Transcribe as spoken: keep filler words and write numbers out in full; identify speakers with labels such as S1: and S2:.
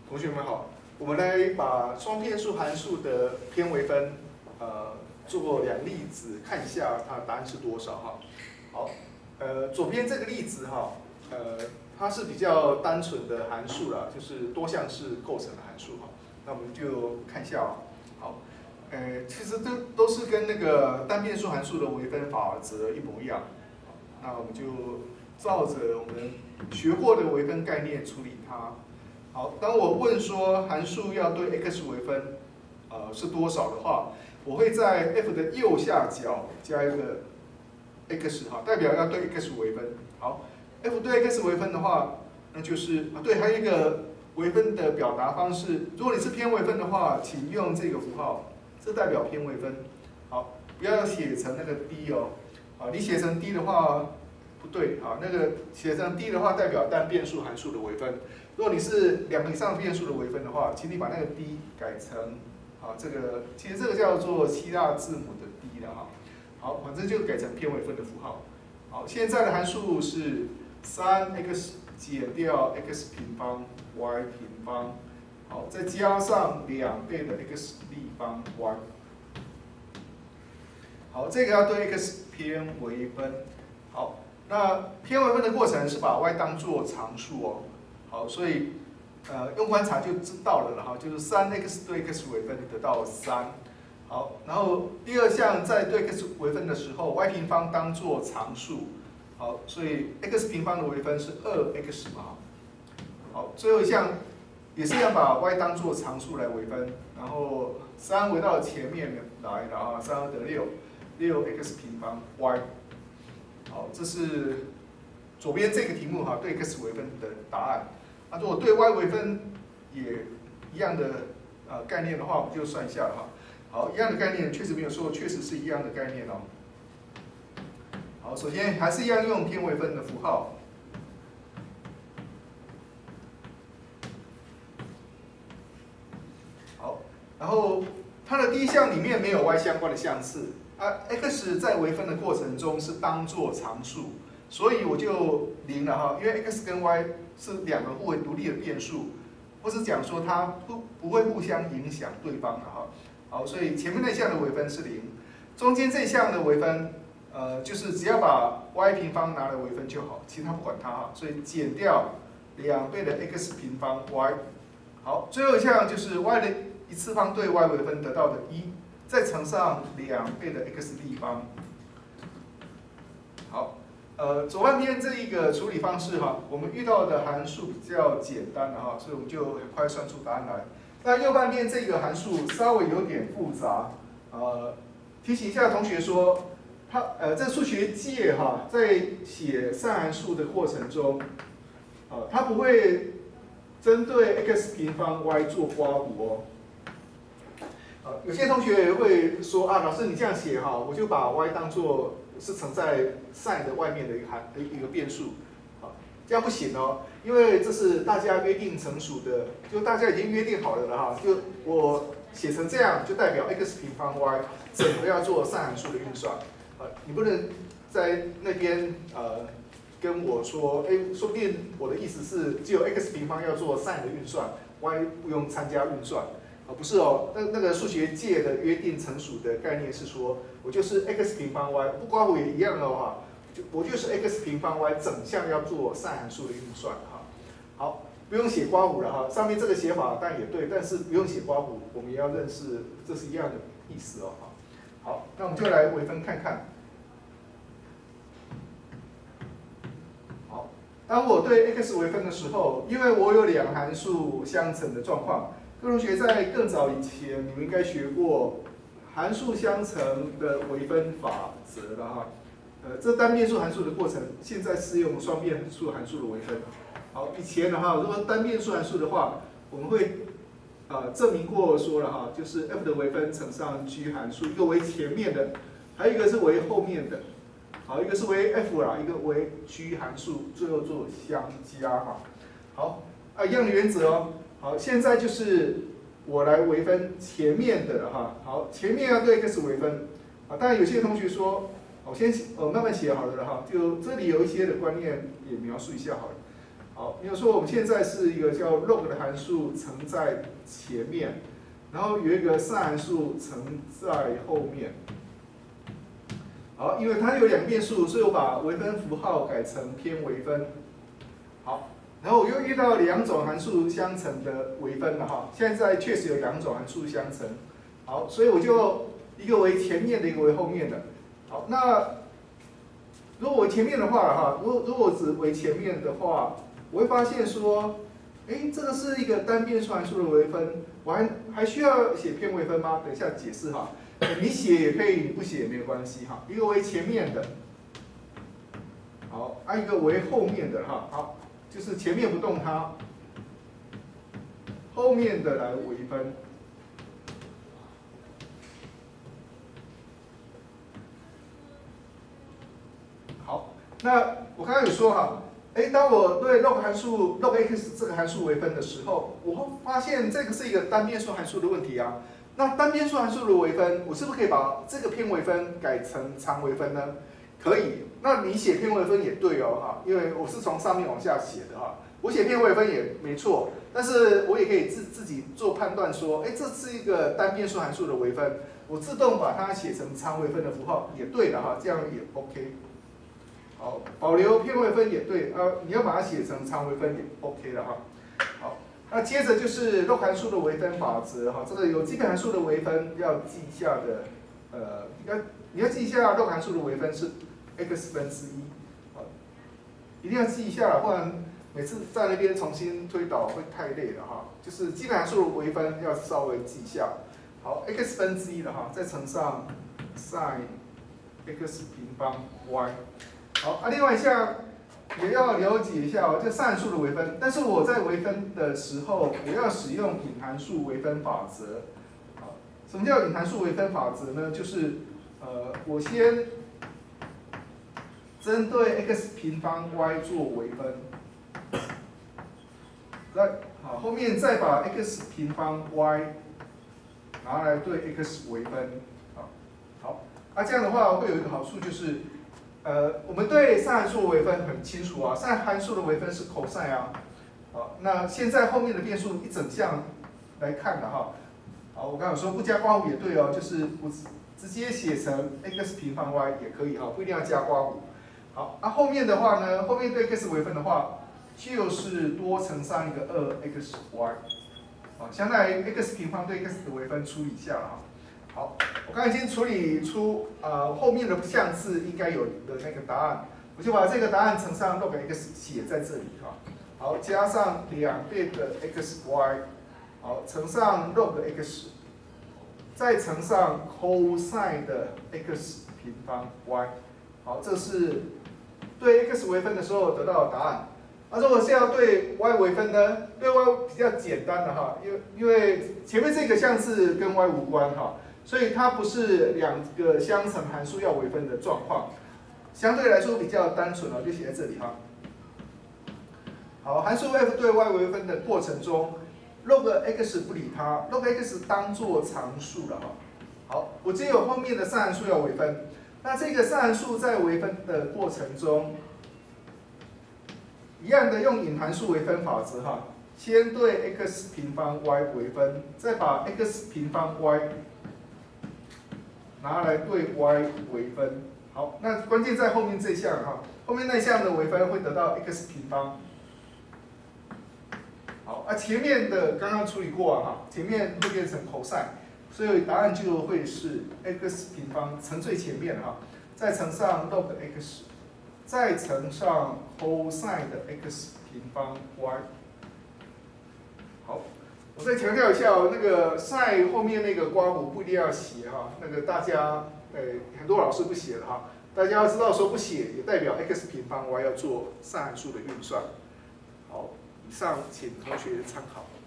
S1: 同学们好，我们来把双变数函数的偏微分，呃，做两例子，看一下它的答案是多少哈。好，呃，左边这个例子哈，呃，它是比较单纯的函数啦，就是多项式构成的函数哈。那我们就看一下哦。好，呃，其实都都是跟那个单变数函数的微分法则一模一样。那我们就照着我们学过的微分概念处理它。好，当我问说函数要对 x 微分，呃是多少的话，我会在 f 的右下角加一个 x 哈，代表要对 x 微分。好 ，f 对 x 微分的话，那就是啊对，还有一个微分的表达方式。如果你是偏微分的话，请用这个符号，这代表偏微分。好，不要写成那个 d 哦，啊，你写成 d 的话不对，啊，那个写成 d 的话代表单变数函数的微分。如果你是两个以上变数的微分的话，请你把那个 d 改成啊这个，其实这个叫做希腊字母的 d 的哈。好，反正就改成偏微分的符号。好，现在的函数是 三 x 减掉 x 平方 y 平方，好，再加上两倍的 x 立方 y。好，这个要对 x 偏微分。好，那偏微分的过程是把 y 当作常数哦。好，所以呃用观察就知道了哈，就是 三 x 对 x 微分得到三。好，然后第二项在对 x 微分的时候 ，y 平方当作常数。好，所以 x 平方的微分是二 x 嘛。好，最后一项也是要把 y 当作常数来微分，然后三回到前面来了啊，三二得六，六 x 平方 y。好，这是左边这个题目哈，对 x 微分的答案。那如果对 y 微分也一样的呃概念的话，我们就算一下了哈。好，一样的概念确实没有错，确实是一样的概念哦。好，首先还是一样用偏微分的符号。好，然后它的第一项里面没有 y 相关的项次啊 ，x 在微分的过程中是当作常数，所以我就零了哈，因为 x 跟 y 是两个互为独立的变数，或是讲说它不不会互相影响对方的哈。好，所以前面那项的微分是零，中间这项的微分，呃，就是只要把 y 平方拿来微分就好，其他不管它哈。所以减掉两倍的 x 平方 y。好，最后一项就是 y 的一次方对 y 微分得到的一，再乘上两倍的 x 立方。好。呃，左半边这一个处理方式哈，我们遇到的函数比较简单的哈，所以我们就很快算出答案来。那右半边这个函数稍微有点复杂，呃，提醒一下同学说，它呃在数学界哈，在写善函数的过程中，呃，它不会针对 x 平方 y 做刮弧哦。呃，有些同学会说啊，老师你这样写哈，我就把 y 当做是乘在 sin 的外面的一个函一个变数，好，这样不行哦，因为这是大家约定成熟的，就大家已经约定好了了哈，就我写成这样，就代表 x 平方 y 整个要做善函数的运算，呃，你不能在那边呃跟我说，哎，说不定我的意思是只有 x 平方要做 sin 的运算 ，y 不用参加运算。啊，不是哦，那那个数学界的约定成熟的概念是说，我就是 x 平方 y， 不刮弧也一样的话，就我就是 x 平方 y 整项要做善函数的运算哈。好，不用写刮弧了哈，上面这个写法当然也对，但是不用写刮弧，我们也要认识这是一样的意思哦哈。好，那我们就来微分看看。好，当我对 x 微分的时候，因为我有两函数相乘的状况。各位同学在更早以前，你们应该学过函数相乘的微分法则了哈。呃，这单变数函数的过程，现在是用双变数函数的微分。好，以前的哈，如果单变数函数的话，我们会呃证明过说了哈，就是 f 的微分乘上 g 函数，一个为前面的，还有一个是为后面的。好，一个是为 f 啦，一个为 g 函数，最后做相加哈。好，啊一样的原则哦。好，现在就是我来微分前面的了哈。好，前面要对 x 微分啊。当然有些同学说，我先我慢慢写好了了哈。就这里有一些的观念也描述一下好了。 好，比如说我们现在是一个叫 log 的函数乘在前面，然后有一个 sin 函数乘在后面。好，因为它有两变数，所以我把微分符号改成偏微分。好，然后我又遇到两种函数相乘的微分了哈。现在确实有两种函数相乘。好，所以我就一个为前面的，一个为后面的。好，那如果为前面的话哈，如果如果只为前面的话，我会发现说，哎，这个是一个单变数函数的微分，我还还需要写偏微分吗？等一下解释哈。你写也可以，你不写也没有关系哈。一个为前面的，好，按一个为后面的哈，好，就是前面不动它，后面的来微分。好，那我刚刚有说哈，哎，当我对 log 函数 log x 这个函数微分的时候，我会发现这个是一个单变数函数的问题啊。那单变数函数的微分，我是不是可以把这个偏微分改成长微分呢？可以。那你写偏微分也对哦，哈，因为我是从上面往下写的哈。我写偏微分也没错，但是我也可以自自己做判断说，哎，这是一个单变数函数的微分，我自动把它写成长微分的符号也对的哈，这样也 OK。好，保留偏微分也对，呃，你要把它写成长微分也 OK 了哈。好。那接着就是 log 函数的微分法则哈，这个有基本函数的微分要记一下的，呃，要你要记一下 log 函数的微分是 x 分之一，好，一定要记一下，不然每次在那边重新推导会太累了哈。就是基本函数的微分要稍微记一下，好 ，x 分之一的哈，再乘上 sin x 平方 y， 好，啊，另外一项。也要了解一下哦，这散数的微分。但是我在微分的时候，我要使用隐函数微分法则。好，什么叫隐函数微分法则呢？就是呃，我先针对 x 平方 y 做微分，来，好，后面再把 x 平方 y 拿来对 x 微分。好，好，那、啊、这样的话会有一个好处就是。呃，我们对散函数微分很清楚啊，散函数的微分是 cos 啊，好，那现在后面的变数一整项来看的哈，好，我刚刚说不加括弧也对哦，就是我直接写成 x 平方 y 也可以哈，不一定要加括弧。好，那、啊、后面的话呢，后面对 x 微分的话，就是多乘上一个二 x y， 啊，相当于 x 平方对 x 的微分除以一下了哈。好，我刚才已经处理出呃后面的项字应该有的那个答案，我就把这个答案乘上 log x 写在这里哈。好，加上两倍的 xy， 好，乘上 log x， 再乘上 cos 的 x 平方 y， 好，这是对 x 微分的时候得到的答案。那、啊、如果是要对 y 微分呢？对 y 比较简单的哈，因为因为前面这个项字跟 y 无关哈。所以它不是两个相乘函数要微分的状况，相对来说比较单纯哦，就写在这里哈。好，函数 f 对 y 微分的过程中 ，log x 不理它 ，log x 当做常数了哈。好，我只有后面的散函数要微分，那这个散函数在微分的过程中，一样的用隐函数微分法则哈，先对 x 平方 y 微分，再把 x 平方 y拿来对 y 微分，好，那关键在后面这项哈，后面那项的微分会得到 x 平方，好，啊前面的刚刚处理过啊哈，前面会变成 cos， 所以答案就会是 x 平方乘最前面哈，再乘上 log x， 再乘上 cos 的 x 平方 y， 好。我再强调一下哦，那个 sin 后面那个括弧不一定要写哈，那个大家呃很多老师不写了哈，大家要知道说不写也代表 x 平方 y 要做散函数的运算。好，以上请同学参考。